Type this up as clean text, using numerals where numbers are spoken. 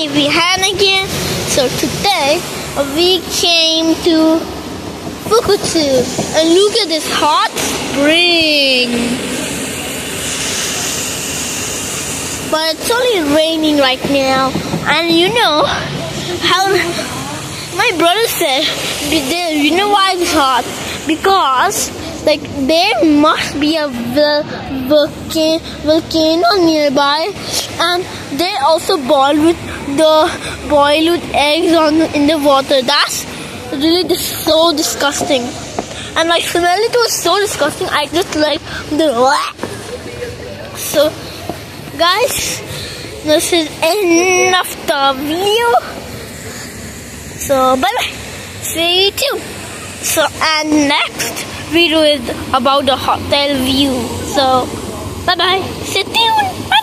Vihaan again. So today we came to Fukatsu and look at this hot spring. But it's only raining right now, and you know how my brother said, you know why it's hot? Because like there must be a volcano nearby, and they also boil with eggs in the water. That's really so disgusting, and I smell it was so disgusting. I just like the so guys, this is end of the video. So bye bye. See you too. So and next video is about the hotel view. So bye bye. Stay tuned. Bye.